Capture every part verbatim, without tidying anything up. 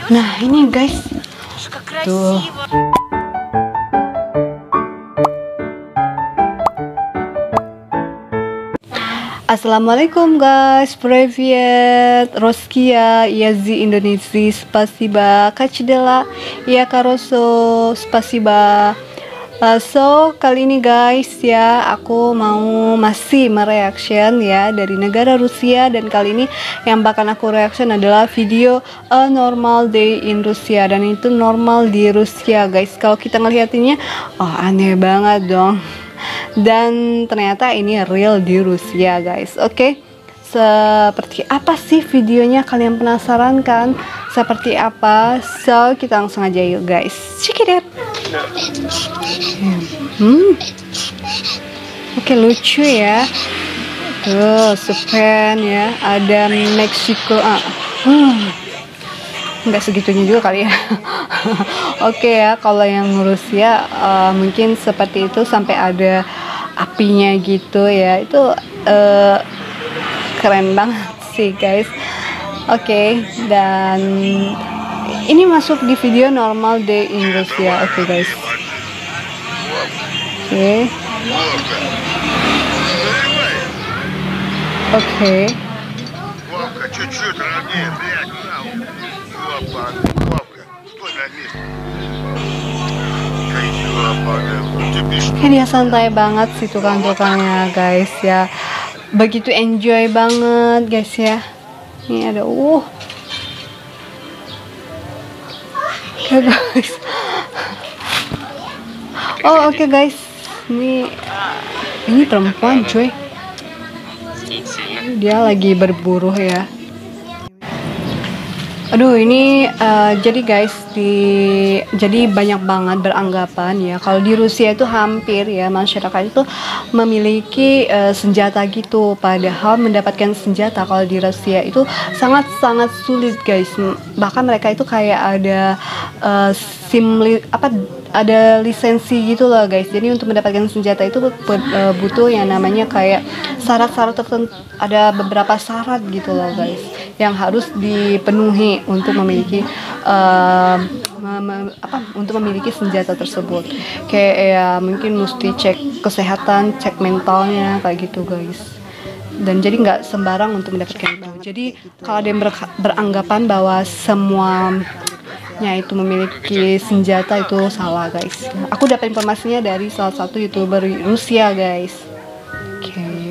Nah ini guys, tuh. Assalamualaikum guys, привет, Roskia, Yazi Indonesia, spasiba, kacdela, ya karoso, spasiba. Uh, so kali ini guys ya, aku mau masih mereaction ya dari negara Rusia, dan kali ini yang bakal aku reaction adalah video A Normal Day in Russia, dan itu normal di Rusia guys. Kalau kita ngeliatinnya, oh aneh banget dong. Dan ternyata ini real di Rusia guys. Oke, okay? Seperti apa sih videonya? Kalian penasaran kan? Seperti apa? So kita langsung aja yuk guys. Check it out. Hmm. Oke, okay, lucu ya. Tuh, Spain ya. Ada Meksiko. Ah. Hmm. Nggak segitunya juga kali ya. Oke okay ya, kalau yang Rusia uh, mungkin seperti itu sampai ada apinya gitu ya. Itu uh, keren banget sih guys. Oke, okay, dan ini masuk di video normal day in Rusia. Oke okay, guys. Oke. Okay. Oke. Okay. Kayak dia santai banget sih tukang-tukangnya guys ya. Begitu enjoy banget guys ya. Ini ada uh. Oke guys. Oh oke okay, guys. Ini ini perempuan cuy. Dia lagi berburu ya. Aduh ini uh, jadi guys di jadi banyak banget beranggapan ya kalau di Rusia itu hampir ya masyarakat itu memiliki uh, senjata gitu, padahal mendapatkan senjata kalau di Rusia itu sangat-sangat sulit guys. Bahkan mereka itu kayak ada uh, sim li, apa ada lisensi gitu loh guys. Jadi untuk mendapatkan senjata itu butuh yang namanya kayak syarat-syarat tertentu, ada beberapa syarat gitu loh guys yang harus dipenuhi untuk memiliki uh, mem apa untuk memiliki senjata tersebut. Kayak ya mungkin mesti cek kesehatan, cek mentalnya kayak gitu guys. Dan jadi nggak sembarang untuk mendapatkan itu. Jadi kalau ada yang ber beranggapan bahwa semuanya itu memiliki senjata itu salah guys. Aku dapat informasinya dari salah satu YouTuber Rusia guys. Oke. Okay.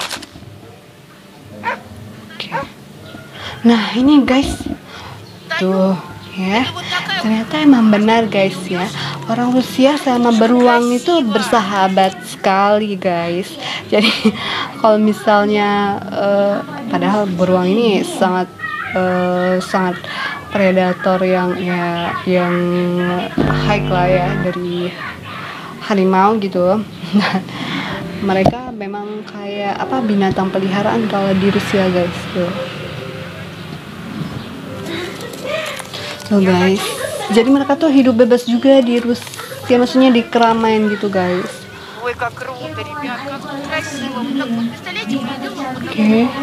Oke. Okay. Nah ini guys, tuh ya, ternyata emang benar guys ya, orang Rusia sama beruang itu bersahabat sekali guys. Jadi kalau misalnya uh, padahal beruang ini sangat uh, sangat predator yang ya yang high lah ya dari harimau gitu. Dan mereka memang kayak apa binatang peliharaan kalau di Rusia guys tuh. Tuh guys, jadi mereka tuh hidup bebas juga di Rusia, maksudnya di keramaian gitu guys. Oke. Okay.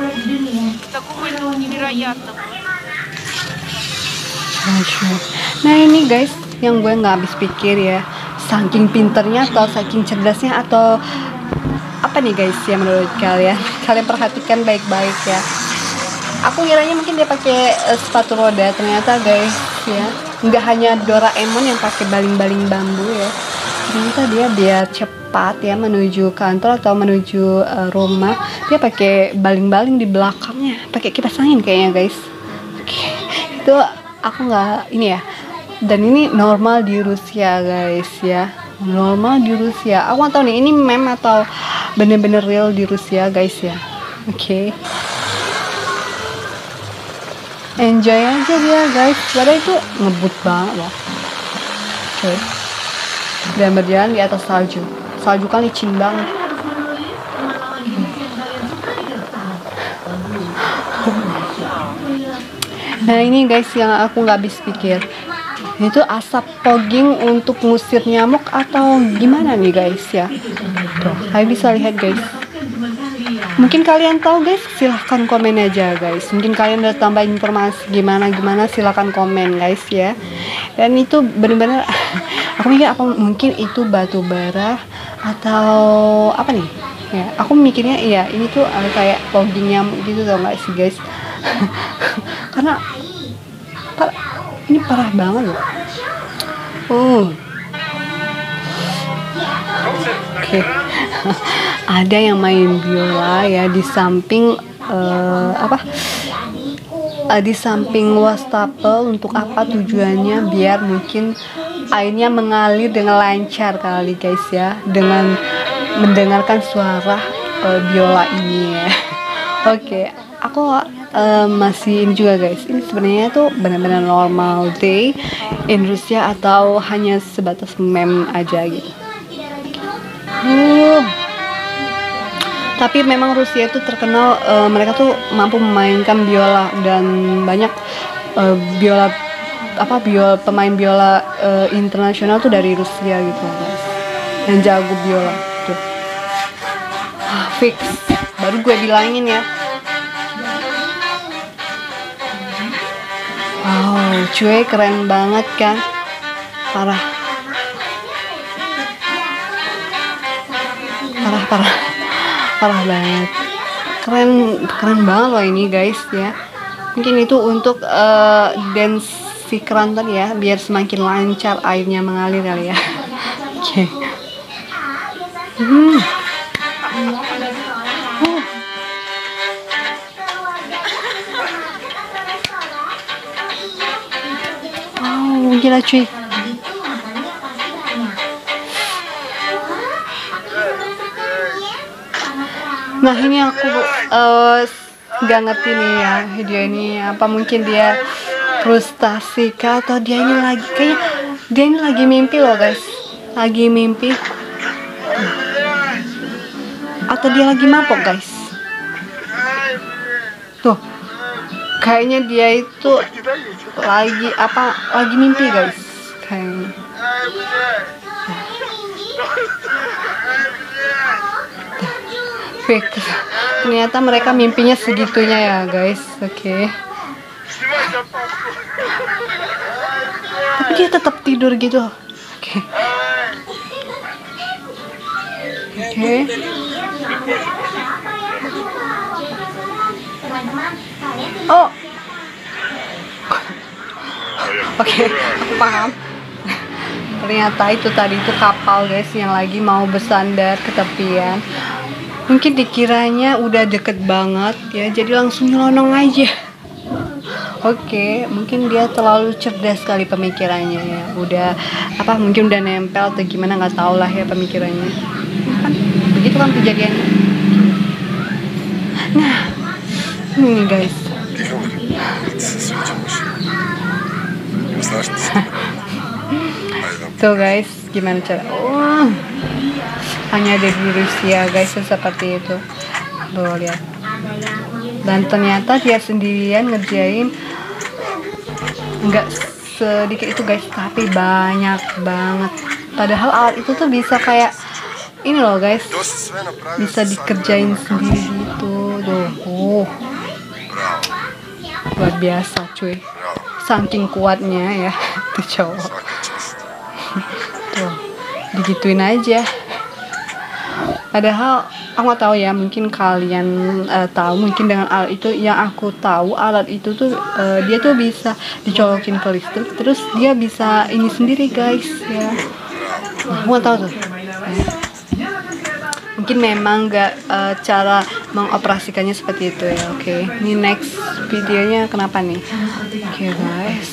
Nah ini guys, yang gue nggak habis pikir ya, saking pinternya atau saking cerdasnya atau apa nih guys ya menurut kalian? Kalian perhatikan baik-baik ya. Aku ngiranya mungkin dia pakai uh, sepatu roda, ternyata guys ya nggak hanya Doraemon yang pakai baling-baling bambu ya, ternyata dia biar cepat ya menuju kantor atau menuju uh, rumah, dia pakai baling-baling di belakangnya, pakai kipas angin kayaknya guys. Oke, itu aku nggak ini ya. Dan ini normal di Rusia guys ya, normal di Rusia. Aku nggak tahu nih ini meme atau bener-bener real di Rusia guys ya. Oke. Okay. Enjoy aja dia guys, padahal itu ngebut banget loh. Oke, okay. Dan berjalan di atas salju, salju kan licin banget. Nah ini guys yang aku nggak habis pikir, itu asap fogging untuk ngusir nyamuk atau gimana nih guys ya. Tuh, kalian bisa lihat guys. Mungkin kalian tahu guys, silahkan komen aja guys. Mungkin kalian udah tambah informasi gimana-gimana, silahkan komen guys ya. Dan itu bener-bener aku mikir apa mungkin itu batu bara atau apa nih ya, aku mikirnya iya ini tuh uh, kayak logging nyamuk gitu tau gak sih guys. Karena par ini parah banget loh. Oh oke. Okay. Ada yang main biola ya di samping uh, apa uh, di samping wastafel. Untuk apa tujuannya? Biar mungkin airnya mengalir dengan lancar kali guys ya, dengan mendengarkan suara uh, biola ini ya. Oke, okay. Aku uh, masih ini juga guys, ini sebenarnya tuh benar-benar normal day in Rusia atau hanya sebatas meme aja gitu. uh. Tapi memang Rusia itu terkenal uh, mereka tuh mampu memainkan biola, dan banyak uh, biola apa biola pemain biola uh, internasional tuh dari Rusia gitu guys, yang jago biola tuh. Ah, fix, baru gue bilangin ya. Wow, cuy keren banget kan, parah, parah parah. Parah banget, keren keren banget loh ini guys ya. Mungkin itu untuk uh, dance si kerantan ya, biar semakin lancar airnya mengalir kali ya. Oke. Okay. Hmm. Uh. Oh gila cuy. Nah ini aku uh, nggak ngerti nih ya video ini, apa mungkin dia frustasi kah, atau dia ini lagi kayaknya dia ini lagi mimpi loh guys, lagi mimpi atau dia lagi mabok guys. Tuh kayaknya dia itu lagi apa lagi mimpi guys kayaknya. Fix. Ternyata mereka mimpinya segitunya ya guys. Oke. Okay. Tapi dia tetap tidur gitu. Oke. Okay. Oke. Okay. Oh. Oke, okay, aku paham. Ternyata itu tadi itu kapal guys yang lagi mau bersandar ke tepian. Mungkin dikiranya udah deket banget ya, jadi langsung nyelonong aja. Oke, okay, mungkin dia terlalu cerdas kali pemikirannya ya. Udah apa mungkin udah nempel atau gimana, nggak tahu lah ya pemikirannya. Kan begitu kan kejadiannya. Nah, ini guys. Tuh guys, gimana cara? Oh. Hanya ada di Rusia guys seperti itu. Tuh lihat. Dan ternyata dia sendirian ngerjain nggak sedikit itu guys, tapi banyak banget. Padahal alat itu tuh bisa kayak ini loh guys, bisa dikerjain sendiri gitu. Tuh, oh, luar biasa cuy, saking kuatnya ya tuh cowok. Tuh, digituin aja. Padahal aku nggak tahu ya, mungkin kalian uh, tahu, mungkin dengan alat itu yang aku tahu, alat itu tuh uh, dia tuh bisa dicolokin ke listrik, terus dia bisa ini sendiri guys ya. Nah, aku nggak tahu tuh. Mungkin memang nggak uh, cara mengoperasikannya seperti itu ya. Oke, okay. Ini next videonya kenapa nih? Oke okay, guys.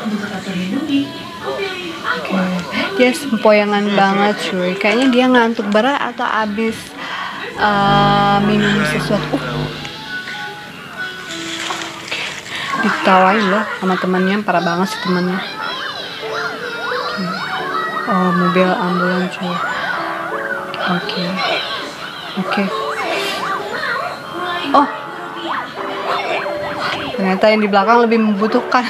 Oke, okay. Dia sempoyangan banget cuy. Kayaknya dia ngantuk berat atau abis uh, minum sesuatu. Uh. Okay. Ditawain loh sama temannya, parah banget sih temannya. Okay. Oh, mobil ambulan cuy. Oke, okay. Oke. Okay. Oh, ternyata yang di belakang lebih membutuhkan.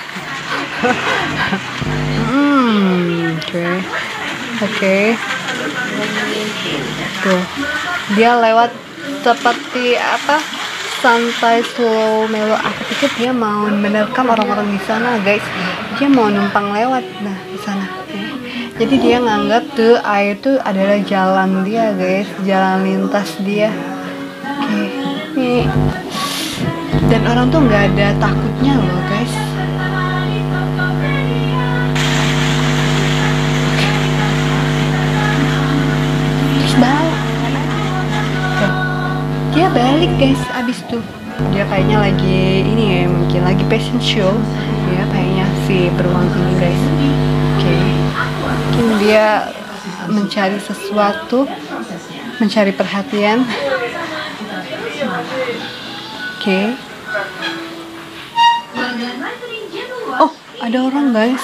Hmm, oke, okay. Oke, okay. Tuh, dia lewat seperti apa, santai, slow, mellow. Aku pikir dia mau menerkam orang-orang di sana guys, dia mau numpang lewat nah di sana ya. Jadi dia nganggap tuh air tuh adalah jalan dia guys, jalan lintas dia. Oke, nih. Dan orang tuh nggak ada takutnya loh guys. Terus balik. Tuh. Dia balik guys, abis tuh dia kayaknya lagi ini ya, mungkin lagi fashion show ya kayaknya si beruang ini guys. Oke, mungkin dia mencari sesuatu, mencari perhatian. Oke. Oh, ada orang guys.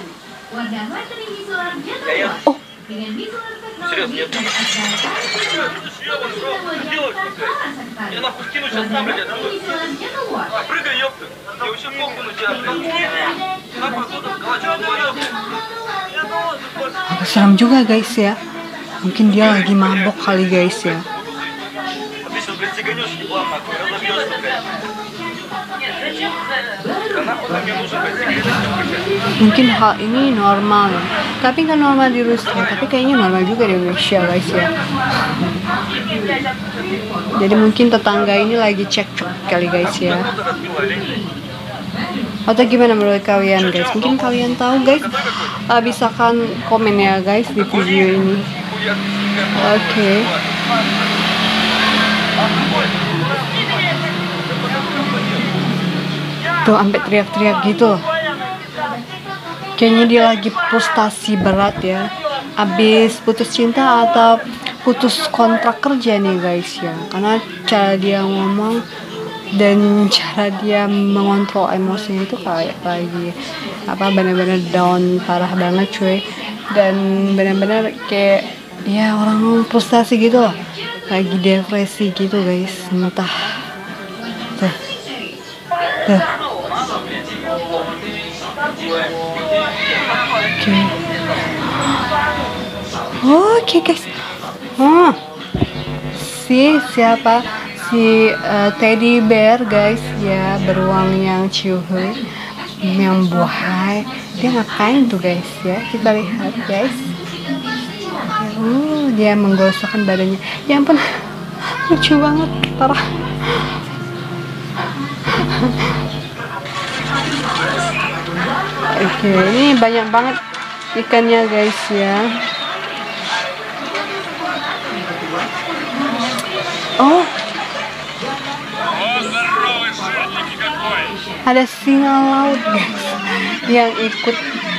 Oh, agak seram juga guys ya. Mungkin dia lagi mabok kali guys ya. Mungkin hal ini normal ya, tapi nggak normal di Rusia, tapi kayaknya normal juga di Indonesia guys ya. Jadi mungkin tetangga ini lagi cekcok kali guys ya. Atau gimana menurut kalian guys? Mungkin kalian tahu guys, uh, bisa kan komen ya guys di video ini. Oke. Okay. Tuh sampai teriak-teriak gitu. Kayaknya dia lagi frustasi berat ya. Abis putus cinta atau putus kontrak kerja nih guys ya. Karena cara dia ngomong dan cara dia mengontrol emosinya itu kayak lagi apa, benar-benar down parah banget cuy. Dan benar-benar kayak ya orang frustasi gitu loh. Lagi depresi gitu guys. Entah. Tuh. Tuh. Oke, oke guys. Oh, si siapa si uh, teddy bear guys ya, beruang yang ciuhui, yang buahai. Dia ngapain tuh guys ya? Kita lihat guys. Uh, dia menggosokkan badannya. Ya ampun, lucu banget, parah. Oke, ini banyak banget ikannya guys ya. Oh, ada singa laut guys yang ikut.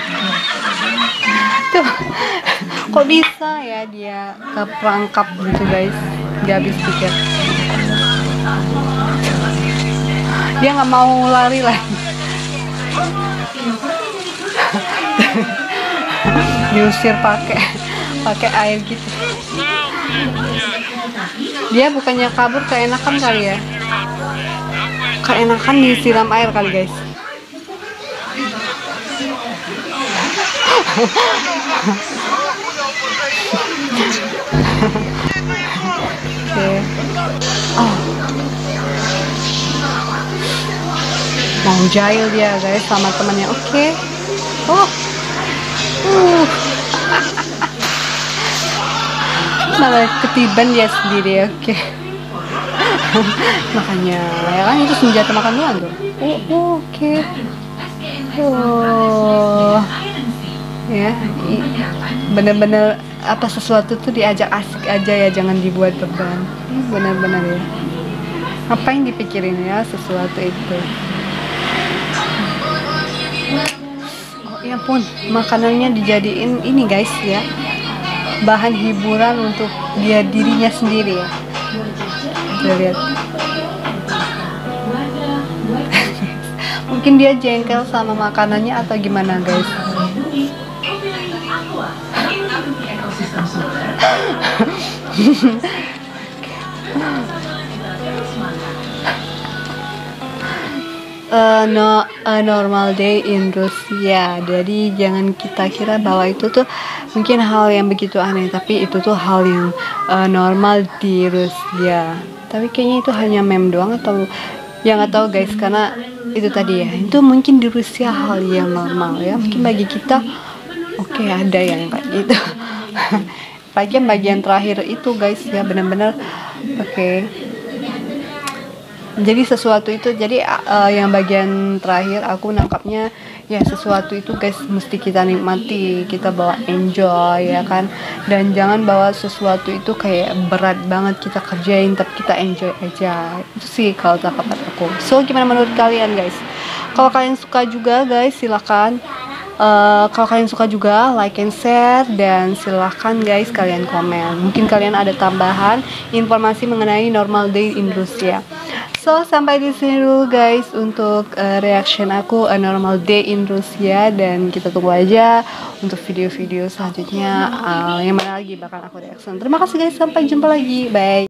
Tuh, kok bisa ya dia keperangkap gitu guys? Gak habis pikir. Dia nggak mau lari lagi. Diusir pakai pakai air gitu. Dia bukannya kabur, keenakan kali ya, keenakan disiram air kali guys. Oke. Oh, mau jail dia guys sama temannya. Oke. Okay. Oh, uh. malah ketiban dia sendiri. Oke. Okay. Makanya ya kan itu senjata makan doang tuh. Oh, oke. Okay. Oh, ya, bener-bener apa sesuatu tuh diajak asik aja ya, jangan dibuat beban. Bener-bener ya. Ngapain dipikirin ya sesuatu itu? Oh ya pun, makanannya dijadiin ini guys ya, bahan hiburan untuk dia dirinya sendiri ya. Kita lihat. Mungkin dia jengkel sama makanannya atau gimana guys. uh, no a normal day in Rusia. Jadi jangan kita kira bahwa itu tuh mungkin hal yang begitu aneh, tapi itu tuh hal yang uh, normal di Rusia. Tapi kayaknya itu hanya meme doang atau ya nggak tahu guys, karena itu tadi ya, itu mungkin di Rusia hal yang normal ya. Mungkin bagi kita oke okay, ada yang kayak gitu. Bagian bagian terakhir itu guys ya benar-benar oke. Okay. Jadi sesuatu itu, jadi uh, yang bagian terakhir aku nangkapnya ya, sesuatu itu guys mesti kita nikmati, kita bawa enjoy ya kan, dan jangan bawa sesuatu itu kayak berat banget kita kerjain, tapi kita enjoy aja. Itu sih kalau tangkapan aku. So gimana menurut kalian guys? Kalau kalian suka juga guys silakan, uh, kalau kalian suka juga like and share, dan silahkan guys kalian komen. Mungkin kalian ada tambahan informasi mengenai normal day in Rusia. So sampai di sini dulu guys untuk uh, reaction aku a normal day in Rusia, dan kita tunggu aja untuk video-video selanjutnya uh, yang mana lagi bakal aku reaction. Terima kasih guys, sampai jumpa lagi, bye.